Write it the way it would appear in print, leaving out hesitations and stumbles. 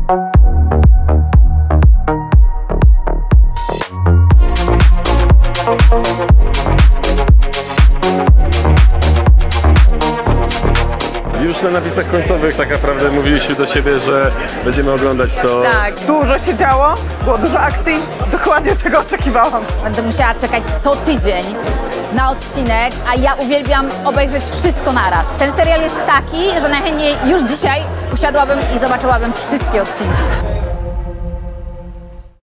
Już na napisach końcowych tak naprawdę mówiliśmy do siebie, że będziemy oglądać to. Tak, dużo się działo, było dużo akcji, dokładnie tego oczekiwałam. Będę musiała czekać co tydzień na odcinek, a ja uwielbiam obejrzeć wszystko naraz. Ten serial jest taki, że najchętniej już dzisiaj usiadłabym i zobaczyłabym wszystkie odcinki.